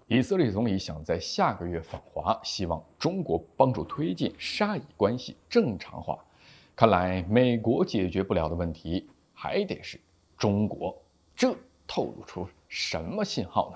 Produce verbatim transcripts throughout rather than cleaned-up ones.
以色列总理想在下个月访华，希望中国帮助推进沙以关系正常化。看来美国解决不了的问题，还得是中国。这透露出什么信号呢？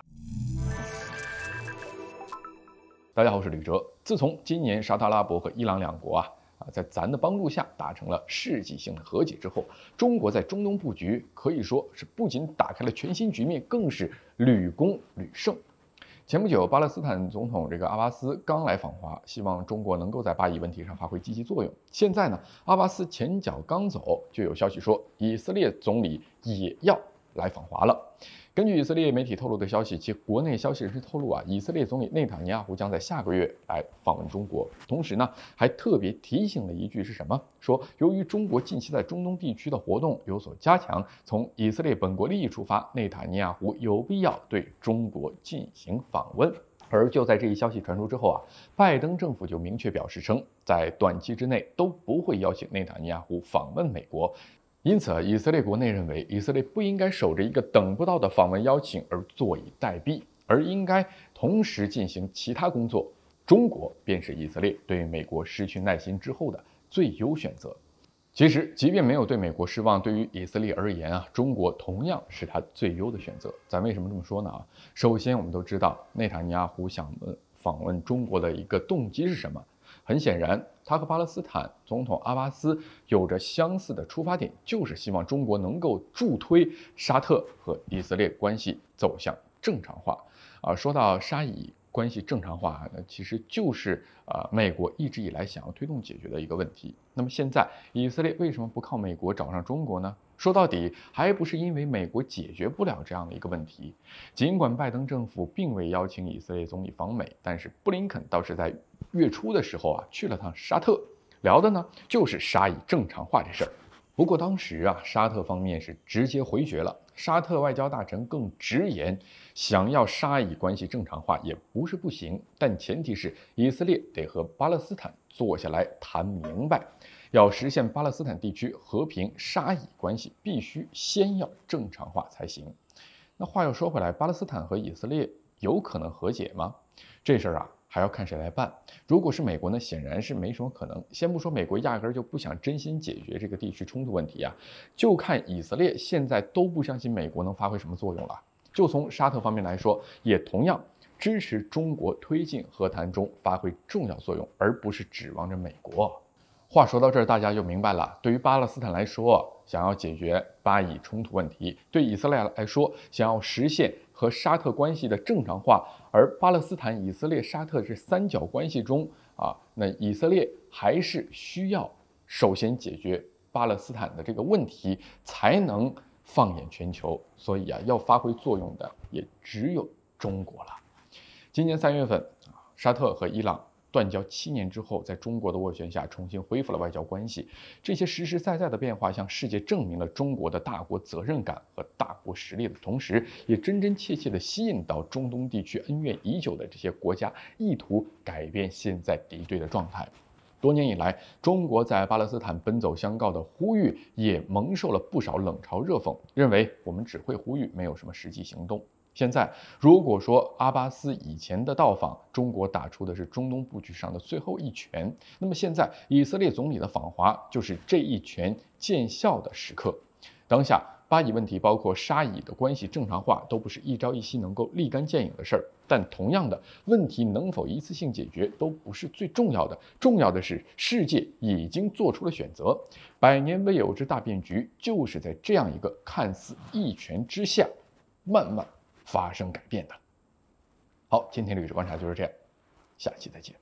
大家好，我是吕哲。自从今年沙特阿拉伯和伊朗两国啊啊在咱的帮助下达成了世纪性的和解之后，中国在中东布局可以说是不仅打开了全新局面，更是屡攻屡胜。前不久，巴勒斯坦总统这个阿巴斯刚来访华，希望中国能够在巴以问题上发挥积极作用。现在呢，阿巴斯前脚刚走，就有消息说以色列总理也要来访华了。根据以色列媒体透露的消息，其国内消息人士透露啊，以色列总理内塔尼亚胡将在下个月来访问中国。同时呢，还特别提醒了一句是什么？说由于中国近期在中东地区的活动有所加强，从以色列本国利益出发，内塔尼亚胡有必要对中国进行访问。而就在这一消息传出之后啊，拜登政府就明确表示称，在短期之内都不会邀请内塔尼亚胡访问美国。因此，以色列国内认为，以色列不应该守着一个等不到的访问邀请而坐以待毙，而应该同时进行其他工作。中国便是以色列对美国失去耐心之后的最优选择。其实，即便没有对美国失望，对于以色列而言啊，中国同样是他最优的选择。咱为什么这么说呢？啊，首先我们都知道，内塔尼亚胡想访问中国的一个动机是什么？很显然，他和巴勒斯坦总统阿巴斯有着相似的出发点，就是希望中国能够助推沙特和以色列关系走向正常化。啊，说到沙以关系正常化，那其实就是啊、呃、美国一直以来想要推动解决的一个问题。那么现在以色列为什么不靠美国找上中国呢？说到底，还不是因为美国解决不了这样的一个问题。尽管拜登政府并未邀请以色列总理访美，但是布林肯倒是在月初的时候啊去了趟沙特，聊的呢就是沙以正常化这事儿。不过当时啊，沙特方面是直接回绝了。沙特外交大臣更直言，想要沙以关系正常化也不是不行，但前提是以色列得和巴勒斯坦坐下来谈明白。要实现巴勒斯坦地区和平，沙以关系必须先要正常化才行。那话又说回来，巴勒斯坦和以色列有可能和解吗？这事儿啊，还要看谁来办。如果是美国呢，显然是没什么可能。先不说美国压根儿就不想真心解决这个地区冲突问题啊，就看以色列现在都不相信美国能发挥什么作用了。就从沙特方面来说，也同样支持中国推进和谈中发挥重要作用，而不是指望着美国。话说到这儿，大家就明白了。对于巴勒斯坦来说，想要解决巴以冲突问题；对以色列来说，想要实现和沙特关系的正常化。而巴勒斯坦、以色列、沙特这三角关系中啊，那以色列还是需要首先解决巴勒斯坦的这个问题，才能放眼全球。所以啊，要发挥作用的也只有中国了。今年三月份，沙特和伊朗断交七年之后，在中国的斡旋下重新恢复了外交关系。这些实实在在的变化，向世界证明了中国的大国责任感和大国实力的同时，也真真切切地吸引到中东地区恩怨已久的这些国家，意图改变现在敌对的状态。多年以来，中国在巴勒斯坦奔走相告的呼吁，也蒙受了不少冷嘲热讽，认为我们只会呼吁，没有什么实际行动。现在，如果说阿巴斯以前的到访，中国打出的是中东布局上的最后一拳，那么现在以色列总理的访华，就是这一拳见效的时刻。当下，巴以问题包括沙以的关系正常化，都不是一朝一夕能够立竿见影的事儿。但同样的，问题能否一次性解决，都不是最重要的。重要的是，世界已经做出了选择，百年未有之大变局，就是在这样一个看似一拳之下，慢慢发生改变的。好，今天历史观察就是这样，下期再见。